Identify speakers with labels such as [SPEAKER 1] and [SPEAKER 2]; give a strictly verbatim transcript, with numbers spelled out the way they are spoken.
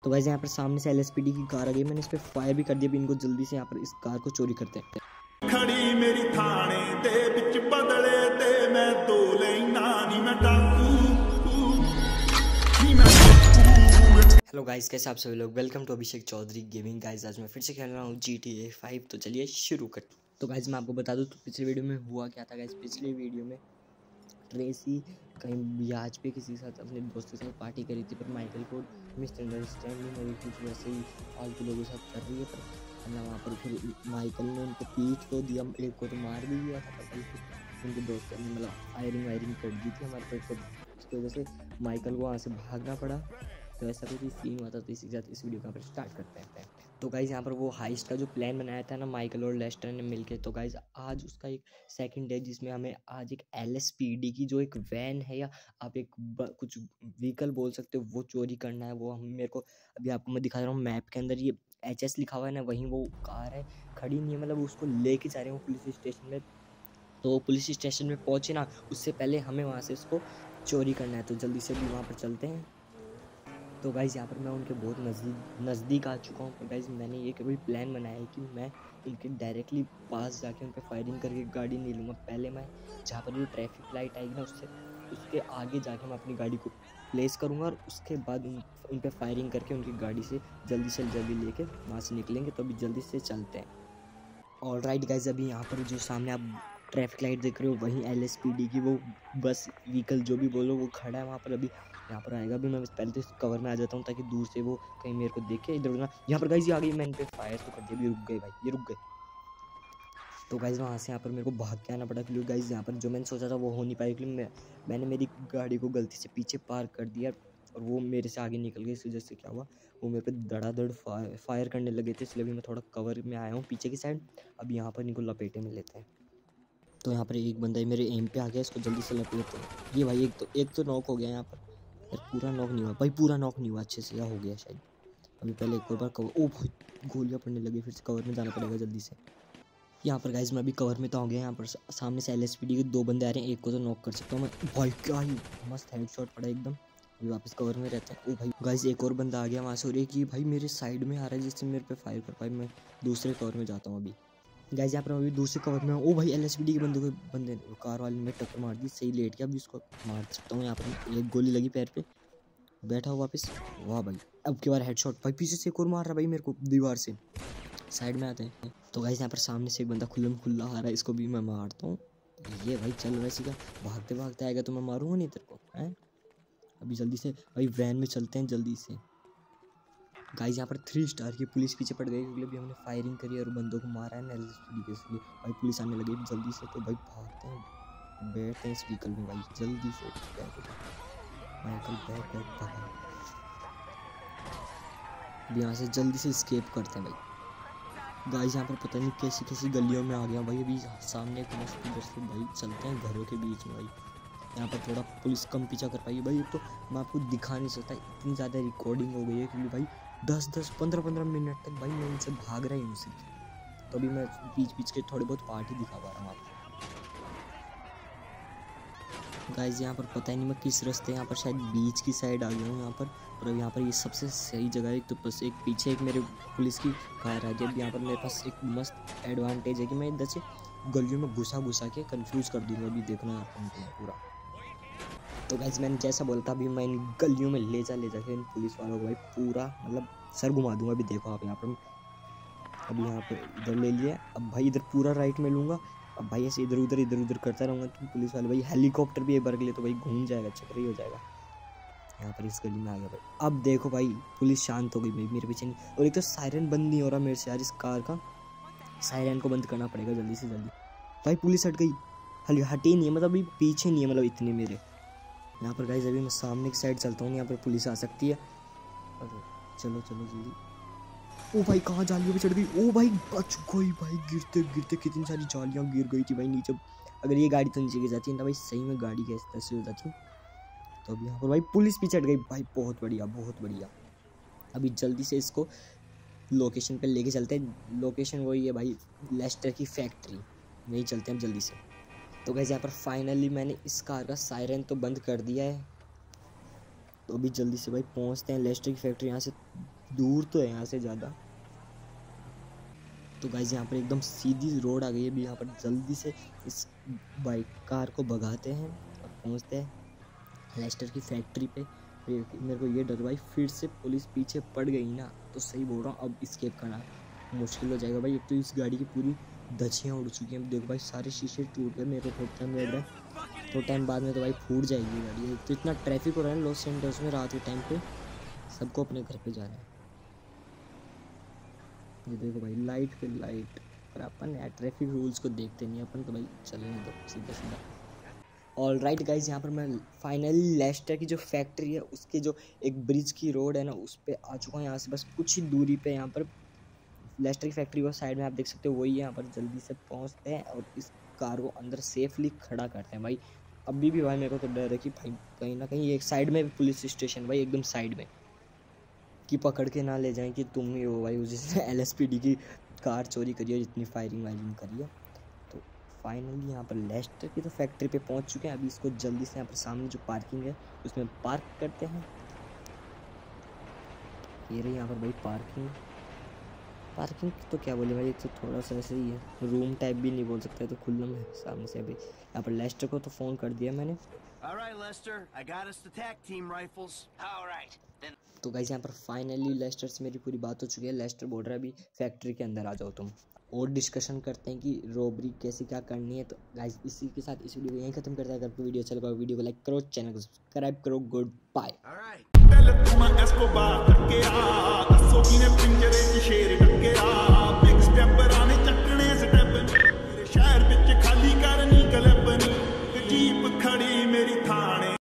[SPEAKER 1] तो गाइस यहाँ पर सामने से एल एस पी डी की कार आ गई, मैंने इस पर फायर भी कर दिया। अभी इनको जल्दी से यहाँ पर इस कार को चोरी करते हैं।
[SPEAKER 2] खड़ी मेरी थाने दे विच बदले ते मैं दो लेना नी मैं डाकू नी मैं डाकू।
[SPEAKER 1] हेलो गाइस, कैसे आप सभी लोग, welcome to Abhishek Chaudhary gaming. Guys आज मैं फिर से खेल रहा हूँ जी टी ए फाइव। तो चलिए शुरू करते हैं। तो गाइस मैं आपको बता दूँ तो पिछले वीडियो में हुआ क्या था। गाइस पिछले वीडियो में ट्रेसी कहीं ब्याज पे किसी के साथ अपने दोस्त के साथ पार्टी करी थी, पर माइकल को मिसअंडरस्टैंडिंग और कुछ वैसे ही फालतू लोगों के साथ कर रही है। पर ना वहाँ पर फिर माइकल ने उनको पीट तो दिया, एक को तो मार भी दिया था, पर फिर उनके दोस्त ने मतलब फायरिंग वायरिंग कर दी थी हमारे पे। तो उसकी वजह से माइकल को वहाँ से भागना पड़ा। तो ऐसा कुछ सीन हुआ था। तो इसी के साथ इस वीडियो का स्टार्ट करते हैं। तो गाइज़ यहाँ पर वो हाइस्ट का जो प्लान बनाया था ना माइकल और लेस्टर ने मिलके, तो गाइज़ आज उसका एक सेकंड है जिसमें हमें आज एक एल एस पी डी की जो एक वैन है या आप एक कुछ व्हीकल बोल सकते हो वो चोरी करना है। वो हम मेरे को अभी आपको मैं दिखा रहा हूँ मैप के अंदर, ये एच एस लिखा हुआ है ना, वहीं वो कार है खड़ी नहीं है, मतलब उसको लेके जा रहे हैं वो पुलिस स्टेशन में। तो पुलिस स्टेशन में पहुँचे ना, उससे पहले हमें वहाँ से उसको चोरी करना है। तो जल्दी से भी वहाँ पर चलते हैं। तो गाइज़ यहाँ पर मैं उनके बहुत नज़दीक नज़दीक आ चुका हूँ। पर गाइज़ मैंने ये कभी प्लान बनाया है कि मैं उनके डायरेक्टली पास जाके उन पर फायरिंग करके गाड़ी नहीं लूँगा। पहले मैं जहाँ पर भी ट्रैफिक लाइट आएगी ना, उससे उसके आगे जाके मैं अपनी गाड़ी को प्लेस करूँगा और उसके बाद उन उन पर फायरिंग करके उनकी गाड़ी से जल्दी से जल्दी लेके वहाँ से निकलेंगे। तो अभी जल्दी से चलते हैं। ऑल राइट गाइज़, अभी यहाँ पर जो सामने आप ट्रैफिक लाइट देख रहे हो वहीं एल एस पी डी की वो बस व्हीकल जो भी बोलो वो खड़ा है वहाँ पर। अभी यहाँ पर आएगा भी, मैं पहले तो इस कवर में आ जाता हूँ ताकि दूर से वो कहीं मेरे को देखे इधर उधर ना। यहाँ पर गाइज़ ये आ गई, मैंने पे फायर तो कर दिया, ये रुक गए भाई, ये रुक गए। तो गाइज़ वहाँ से यहाँ पर मेरे को भाग के आना पड़ा, क्योंकि गाइज़ यहाँ पर जो मैंने सोचा था वो हो नहीं पाया, क्योंकि मैं मैंने मेरी गाड़ी को गलती से पीछे पार्क कर दिया और वो मेरे से आगे निकल गए। इस वजह से क्या हुआ, वो मेरे पे धड़ाधड़ फायर फायर करने लगे थे, इसलिए भी मैं थोड़ा कवर में आया हूँ पीछे की साइड। अब यहाँ पर इनको लपेटे में लेते हैं। तो यहाँ पर एक बंदा मेरे एम पे आ गया, इसको जल्दी से लपेटते हैं। ये भाई एक तो एक तो नॉक हो गया यहाँ पर, यार पूरा नॉक नहीं हुआ भाई, पूरा नॉक नहीं हुआ अच्छे से, या हो गया शायद। अभी पहले एक और बार कवर, ओ भाई गोलियाँ पड़ने लगी, फिर से कवर में जाना पड़ेगा जल्दी से। यहाँ पर गाइज मैं अभी कवर में तो हो गया। यहाँ पर सामने से एल एस पी डी के दो बंदे आ रहे हैं, एक को तो नॉक कर सकता हूँ मैं। भाई क्या ही मस्त हेड शॉट पड़ा एकदम। अभी वापस कवर में रहते हैं। ओ भाई गाइज एक और बंदा आ गया वहाँ से, और एक ही भाई मेरे साइड में आ रहा है जिससे मेरे पे फायर कर पाए। मैं दूसरे कवर में जाता हूँ अभी। गाइस यहाँ पर अभी दूसरे कवर में। ओ भाई एल एस पी डी के बंदे को बंदे कार वाले में टक्कर मार दी, सही लेट गया। अभी उसको मार सकता हूँ। यहाँ पर एक गोली लगी पैर पे, बैठा हुआ वापस। वाह भाई अब की बार हेडशॉट। भाई पीछे से एक और मार रहा भाई मेरे को दीवार से, साइड में आते हैं। तो गाइस यहाँ पर सामने से एक बंदा खुल्लम खुल्ला आ रहा है, इसको भी मैं मारता हूँ। ये भाई चल वैसे क्या, भागते भागते आएगा तो मैं मारूंगा नहीं तेरे को है। अभी जल्दी से भाई वैन में चलते हैं जल्दी से। गाइस यहाँ पर थ्री स्टार की पुलिस पीछे पड़ गई, क्योंकि अभी हमने फायरिंग करी और बंदों को मारा है ना एल एस पी डी के, इसलिए भाई पुलिस आने लगी जल्दी से। तो भाई भागते हैं, बैठते हैं इस व्हीकल में भाई जल्दी से। माइकल बैठ बैठ भागा। अभी यहाँ से जल्दी से स्केप करते हैं भाई। गाइस यहाँ पर पता नहीं कैसी कैसी गलियों में आ गया भाई। अभी सामने एक मस्त इधर से भाई चलते हैं घरों के बीच में भाई। यहाँ पर थोड़ा पुलिस कम पीछा कर पाई भाई। एक तो मैं आपको दिखा नहीं सकता, इतनी ज़्यादा रिकॉर्डिंग हो गई है, क्योंकि भाई दस दस पंद्रह पंद्रह मिनट तक भाई मैं इनसे भाग रहा हूँ सिर्फ। तो अभी मैं बीच बीच के थोड़े बहुत पार्ट ही दिखा पा रहा हूँ आपको। गाइस यहाँ पर पता ही नहीं मैं किस रास्ते, यहाँ पर शायद बीच की साइड आ गया हूँ यहाँ पर। और अब यहाँ पर ये सबसे सही जगह है। तो बस एक पीछे एक मेरे पुलिस की कार है। जब यहाँ पर मेरे पास एक मस्त एडवांटेज है कि मैं इधर से गलियों में घुसा घुसा के कन्फ्यूज़ कर दूँगा। अभी देखना आपको पूरा। तो गाइस मैंने जैसा बोला था, अभी मैं इन गलियों में ले जा ले जाके इन पुलिस वालों को भाई पूरा मतलब सर घुमा दूंगा। अभी देखो आप यहाँ पर, अभी यहाँ पे इधर ले लिया। अब भाई इधर पूरा राइट में लूँगा। अब भाई ऐसे इधर उधर इधर उधर करता रहूँगा तो पुलिस वाले भाई हेलीकॉप्टर भी एक बार के लिए तो भाई घूम जाएगा, चक्कर ही हो जाएगा। यहाँ पर इस गली में आ गया भाई। अब देखो भाई पुलिस शांत हो गई भाई, मेरे पीछे नहीं। और एक तो सायरन बंद नहीं हो रहा मेरे से यार, इस कार का सायरन को बंद करना पड़ेगा जल्दी से जल्दी। भाई पुलिस हट गई, हल हटी नहीं है, मतलब अभी पीछे नहीं है, मतलब इतने मेरे। यहाँ पर गाइस अभी मैं सामने की साइड चलता हूँ, यहाँ पर पुलिस आ सकती है। अरे चलो चलो जल्दी। ओ भाई कहाँ जालियों पे चढ़ गई। ओ भाई बच गई भाई, गिरते गिरते कितनी सारी जालियाँ गिर गई थी भाई नीचे। अगर ये गाड़ी तो नीचे गिर जाती है ना भाई, सही में गाड़ी कैसे तैसे हो जाती। तो अभी यहाँ पर भाई पुलिस भी चढ़ गई भाई, बहुत बढ़िया बहुत बढ़िया। अभी जल्दी से इसको लोकेशन पे लेके चलते हैं। लोकेशन वही है भाई, लेस्टर की फैक्ट्री, वहीं चलते हैं जल्दी से। तो गाइस यहाँ पर फाइनली मैंने इस कार का सायरन तो बंद कर दिया है। तो अभी जल्दी से भाई पहुँचते हैं लेस्टर की फैक्ट्री। यहाँ से दूर तो है यहाँ से ज़्यादा। तो गाइस यहाँ पर एकदम सीधी रोड आ गई है। अभी यहाँ पर जल्दी से इस बाइक कार को भगाते हैं और पहुँचते हैं लेस्टर की फैक्ट्री पे। मेरे को ये डर भाई फिर से पुलिस पीछे पड़ गई ना तो सही बोल रहा हूँ, अब स्केप करना मुश्किल हो जाएगा भाई। एक तो इस गाड़ी की पूरी धज्जियाँ उड़ चुकी हैं। देखो भाई सारे शीशे टूट गए। मेरे को थोड़ा टाइम लग रहा है, थोड़ा टाइम बाद में तो भाई फूट जाएगी गाड़ी। तो इतना ट्रैफिक हो रहा है लॉस एंजल्स में रात के टाइम पे, सबको अपने घर पे जाना है। ये देखो भाई लाइट पे लाइट, पर अपन यार ट्रैफिक रूल्स को देखते नहीं, अपन तो भाई चलने दो सीधा सीधा। ऑल राइट गाइज, यहाँ पर मैं फाइनली लेस्टर की जो फैक्ट्री है उसके जो एक ब्रिज की रोड है ना उस पर आ चुका हूँ। यहाँ से बस कुछ ही दूरी पे यहाँ पर लेस्टर की फैक्ट्री को साइड में आप देख सकते हो वही है। यहाँ पर जल्दी से पहुँचते हैं और इस कार को अंदर सेफली खड़ा करते हैं भाई। अभी भी भाई मेरे को तो डर है कि भाई कहीं ना कहीं एक साइड में पुलिस स्टेशन भाई एकदम साइड में, कि पकड़ के ना ले जाएं कि तुम ही हो भाई जिसने एल एस पी डी की कार चोरी करी है, जितनी फायरिंग वायरिंग करी है। तो फाइनली यहाँ पर लेस्टर की तो फैक्ट्री पे पहुँच चुके हैं। अभी इसको जल्दी से यहाँ पर सामने जो पार्किंग है उसमें पार्क करते हैं। ये रही यहाँ पर भाई पार्किंग। पार्किंग तो क्या बोले भाई, एक तो थोड़ा सा ऐसे ही है, रूम टाइप भी नहीं बोल सकते, तो खुला है सामने से। अभी यहाँ पर लेस्टर को तो फ़ोन कर दिया मैंने। तो गाइस यहाँ पर फाइनली लेस्टर से मेरी पूरी बात हो चुकी है। लेस्टर बोल रहा है अभी फैक्ट्री के अंदर आ जाओ तुम, और डिस्कशन करते हैं कि रॉबरी कैसे क्या करनी है। तो गाइस इसी के साथ इस वीडियो को यहीं खत्म करते हैं। अगर आपको वीडियो अच्छा लगा वीडियो को लाइक करो, चैनल को सब्सक्राइब करो। Good bye.